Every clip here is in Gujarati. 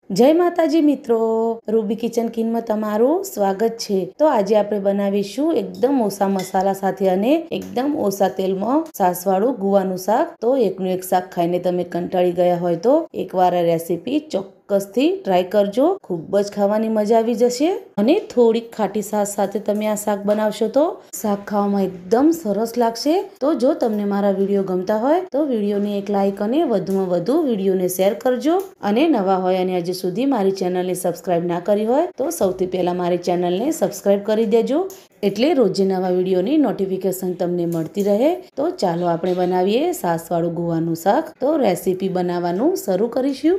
જય માતાજી મિત્રો, રૂબી કિચન કિચનમાં તમારું સ્વાગત છે। તો આજે આપણે બનાવીશું એકદમ ઓછા મસાલા સાથે અને એકદમ ઓછા તેલમાં સાસવાળું ગુવાનું શાક। તો એકનું એક શાક ખાઈને તમે કંટાળી ગયા હોય તો એકવાર આ રેસીપી ચોક્કસથી ટ્રાય કરજો, ખૂબ જ ખાવાની મજા આવી જશે। અને થોડીક ખાટી છાશ સાથે તમે આ શાક બનાવશો તો શાક ખાવામાં એકદમ સરસ લાગશે। તો જો તમને મારા વિડીયો ગમતા હોય તો વિડીયોને એક લાઈક અને વધુમાં વધુ વિડીયોને શેર કરજો। અને નવા હોય અને હજી સુધી મારી ચેનલને સબસ્ક્રાઇબ ના કરી હોય તો સૌથી પહેલા મારી ચેનલને સબસ્ક્રાઇબ કરી દેજો, એટલે રોજે નવા વિડીયોની નોટિફિકેશન તમને મળતી રહે। તો ચાલો આપણે બનાવીએ છાશવાળું ગુવાનું શાક। તો રેસીપી બનાવવાનું શરૂ કરીશું।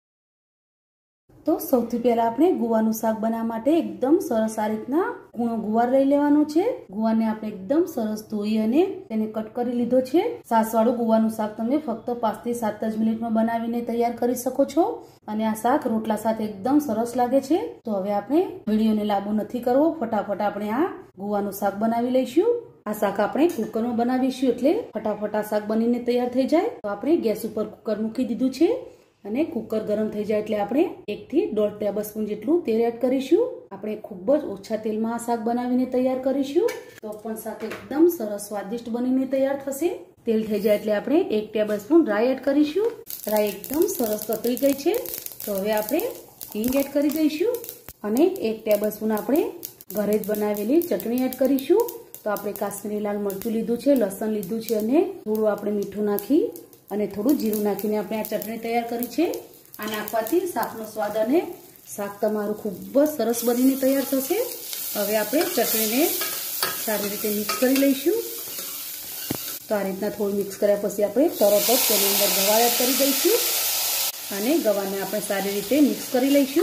તો સૌથી પહેલા આપણે ગુવાનું શાક બનાવવા માટે એકદમ સરસ આ રીતના કૂણો ગુવાર લઈ લેવાનો છે। ગુવારને આપણે એકદમ સરસ ધોઈ અને તેને કટ કરી લીધો છે। છાશવાળું ગુવાનું શાક તમે ફક્ત 5 થી 7 જ મિનિટમાં બનાવીને તૈયાર કરી શકો છો અને આ શાક રોટલા સાથે એકદમ સરસ લાગે છે। તો હવે આપણે વિડીયોને લાંબો નથી કરવો, ફટાફટ આપણે આ ગુવાનું શાક બનાવી લઈશું। આ શાક આપણે કુકરમાં બનાવીશું એટલે ફટાફટ આ શાક બનીને તૈયાર થઈ જાય। તો આપણે ગેસ ઉપર કુકર મૂકી દીધું છે અને કુકર ગરમ થઈ જાય એટલે આપણે 1 થી 1.5 ટેબલસ્પૂન જેટલું તેલ એડ કરીશું। આપણે ખૂબ જ ઓછા તેલમાં આ શાક બનાવીને તૈયાર કરીશું, તો પણ શાક એકદમ સરસ સ્વાદિષ્ટ બનીને તૈયાર થશે। તેલ થઈ જાય એટલે આપણે 1 ટેબલસ્પૂન રાઈ એડ કરીશું। રાઈ એકદમ સરસ તતરી ગઈ છે, તો હવે આપણે હિંગ એડ કરી દઈશું અને 1 ટેબલસ્પૂન આપણે ઘરે જ બનાવેલી ચટણી એડ કરીશું। તો આપણે કાશ્મીરી લાલ મરચું લીધું છે, લસણ લીધું છે અને થોડું આપણે મીઠું નાખી અને થોડું જીરું નાખીને આપણે આ ચટણી તૈયાર કરી છે। આ નાખવાથી શાકનો સ્વાદ અને શાક તમારું ખૂબ જ સરસ બનીને તૈયાર થશે। હવે આપણે ચટણીને સારી રીતે મિક્સ કરી લઈશું। તો આ રીતના થોડું મિક્સ કર્યા પછી આપણે તરત જ તેની અંદર ગવાર એડ કરી દઈશું અને ગવારને આપણે સારી રીતે મિક્સ કરી લઈશું।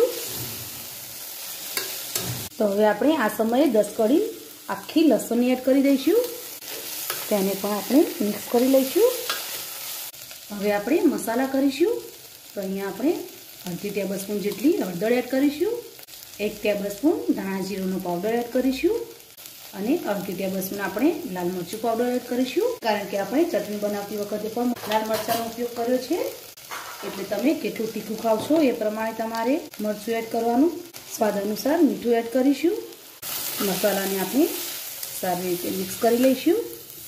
તો હવે આપણે આ સમયે 10 કળી આખી લસણની એડ કરી દઈશું, તેને પણ આપણે મિક્સ કરી લઈશું। હવે આપણે મસાલા કરીશું। તો અહીંયા આપણે 1/2 ટેબલસ્પૂન જેટલી હળદર એડ કરીશું, 1 ટેબલસ્પૂન ધાણા જીરુંનો પાવડર એડ કરીશું અને 1/2 ટેબલસ્પૂન આપણે લાલ મરચું પાવડર એડ કરીશું, કારણ કે આપણે ચટણી બનાવતી વખતે પણ લાલ મરચાંનો ઉપયોગ કર્યો છે, એટલે તમે કેટલું તીખું ખાવશો એ પ્રમાણે તમારે મરચું એડ કરવાનું। સ્વાદ અનુસાર મીઠું એડ કરીશું। મસાલાને આપણે સારી રીતે મિક્સ કરી લઈશું।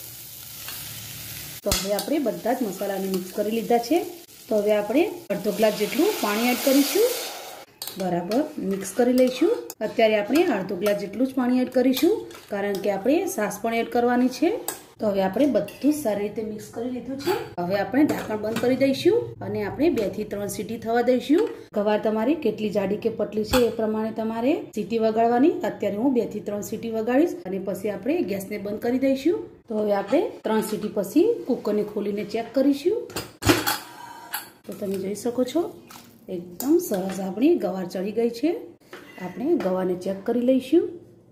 તો હવે આપણે બધા જ મસાલાને મિક્સ કરી લીધા છે। તો હવે આપણે અડધો ગ્લાસ જેટલું પાણી એડ કરીશું, બરાબર મિક્સ કરી લઈશું। અત્યારે આપણે અડધો ગ્લાસ જેટલું જ પાણી એડ કરીશું, કારણ કે આપણે છાશ પણ એડ કરવાની છે। તો હવે આપણે બધું સારી રીતે મિક્સ કરી લીધું છે। હવે આપણે ઢાંકણ બંધ કરી દઈશું અને આપણે 2 થી 3 સીટી થવા દઈશું। ગવાર તમારી કેટલી જાડી કે પતલી છે એ પ્રમાણે તમારે સીટી વગાડવાની। અત્યારે હું 2 થી 3 સીટી વગાડીશ અને પછી આપણે ગેસને બંધ કરી દઈશું। તો હવે આપણે 3 સીટી પછી કુકરને ખોલીને ચેક કરીશું। તો તમે જોઈ શકો છો એકદમ સરસ આપણી ગવાર ચડી ગઈ છે। આપણે ગવારને ચેક કરી લઈશું,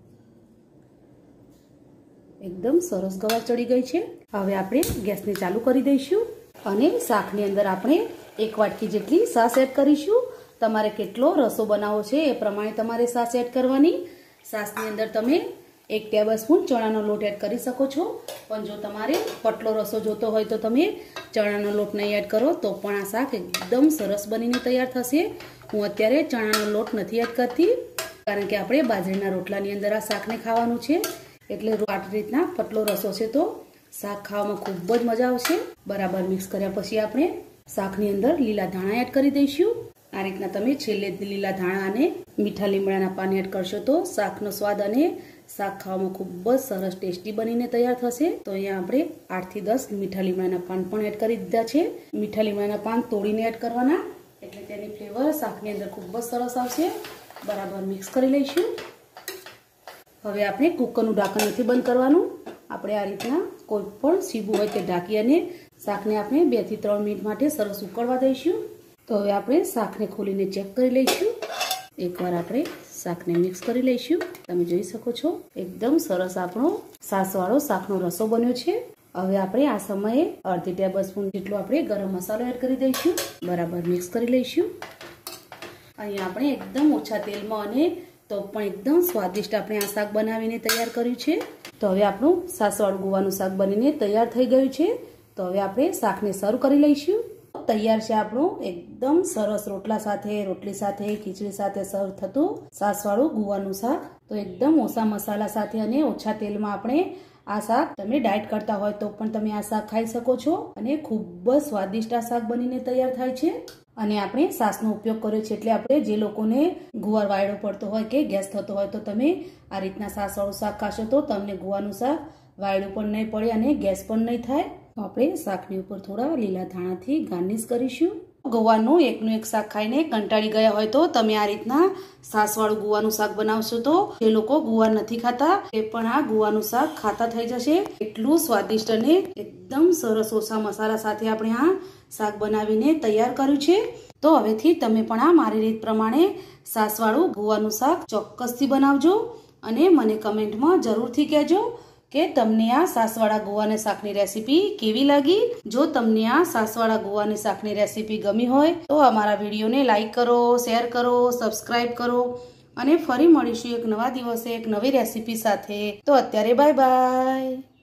એકદમ સરસ ગવાર ચડી ગઈ છે। હવે આપણે ગેસને ચાલુ કરી દઈશું અને શાકની અંદર આપણે 1 વાટકી જેટલી છાશ એડ કરીશું। તમારે કેટલો રસો બનાવવો છે એ પ્રમાણે તમારે છાશ એડ કરવાની। છાશની અંદર તમે 1 ટેબલસ્પૂન ચણાનો લોટ એડ કરી શકો છો, પણ જો તમારે પતલો રસો જોતો હોય તો તમે ચણાનો લોટ નહીં એડ કરો તો પણ આ શાક એકદમ સરસ બનીને તૈયાર થશે। હું અત્યારે ચણાનો લોટ નથી એડ કરતી, કારણ કે આપણે બાજરીના રોટલાની અંદર આ શાકને ખાવાનું છે, એટલે આ રીતના પતલો રસો છે તો શાક ખાવામાં ખૂબ જ મજા આવશે। બરાબર મિક્સ કર્યા પછી આપણે શાકની અંદર લીલા ધાણા એડ કરી દઈશું। આ રીતના તમે છેલ્લે લીલા ધાણા અને મીઠા લીમડાના પાન એડ કરશો તો શાકનો સ્વાદ અને શાક ખાવામાં ખૂબ જ સરસ ટેસ્ટી બનીને તૈયાર થશે। તો અહીંયા આપણે 8 થી 10 મીઠા લીમડાના પાન પણ એડ કરી દીધા છે। મીઠા લીમડાના પાન તોડીને એડ કરવાના, એટલે તેની ફ્લેવર શાકની અંદર ખૂબ જ સરસ આવશે। બરાબર મિક્સ કરી લઈશું। હવે આપણે કુકરનું ઢાંકણ નથી બંધ કરવાનું, આપણે આ રીતના કોઈ પણ સીબું હોય તે ઢાંકી અને શાકને આપણે 2 થી 3 મિનિટ માટે સરસ ઉકળવા દઈશું। તો હવે આપણે શાકને ખોલીને ચેક કરી લઈશું। એકવાર આપણે શાકને મિક્સ કરી લઈશું। તમે જોઈ શકો છો એકદમ સરસ આપણો છાશવાળો શાકનો રસો બન્યો છે। હવે આપણે આ સમયે 1/2 ટેબલસ્પૂન જેટલો આપણે ગરમ મસાલો એડ કરી દઈશું, બરાબર મિક્સ કરી લઈશું। અહીંયા આપણે એકદમ ઓછા તેલમાં અને તો પણ એકદમ સ્વાદિષ્ટ આપણે આ શાક બનાવીને તૈયાર કર્યું છે। તો હવે આપણું છાશવાળું ગુવાનું શાક બનીને તૈયાર થઈ ગયું છે। તો હવે આપણે શાકને સર્વ કરી લઈશું। તૈયાર છે આપણું એકદમ સરસ રોટલા સાથે, રોટલી સાથે, ખીચડી સાથે સર્વ થતું સાસવાળું ગુવાનું શાક। તો એકદમ ઓછા મસાલા સાથે અને ઓછા તેલમાં આપણે આ શાક, તમે ડાયટ કરતા હોય તો પણ તમે આ શાક ખાઈ શકો છો અને ખૂબ જ સ્વાદિષ્ટ આ શાક બનીને તૈયાર થાય છે। અને આપણે સાસનો ઉપયોગ કર્યો છે એટલે આપણે જે લોકોને ગુવાર વાયડો પડતો હોય કે ગેસ થતો હોય તો તમે આ રીતના સાસવાળું શાક ખાશો તો તમને ગુવાનું શાક વાયડું પણ નહીં પડે અને ગેસ પણ નહીં થાય। તો આપણે શાકની ઉપર થોડા લીલા ધાણાથી ગાર્નિશ કરીશું। ગુવાનું એકનું એક શાક ખાઈને કંટાળી ગયા હોય તો તમે આ રીતના સાસવાળું ગુવાનું શાક બનાવશો તો જે લોકો ગુવાર નથી ખાતા એ પણ આ ગુવાનું શાક ખાતા થઈ જશે। એટલું સ્વાદિષ્ટ અને એકદમ સરસ ઓછા મસાલા સાથે આપણે આ શાક બનાવીને તૈયાર કર્યું છે। તો હવેથી તમે પણ આ મારી રીત પ્રમાણે સાસવાળું ગુવાનું શાક ચોક્કસથી બનાવજો અને મને કમેન્ટમાં જરૂરથી કહેજો કે તમને આ સાસવાળા ગુવાના શાકની રેસીપી કેવી લાગી। જો તમને આ સાસવાળા ગુવાની શાકની રેસીપી ગમી હોય તો અમારા વિડીયોને લાઈક કરો, શેર કરો, સબસ્ક્રાઈબ કરો અને ફરી મળીશું એક નવા દિવસે એક નવી રેસીપી સાથે। તો અત્યારે બાય બાય।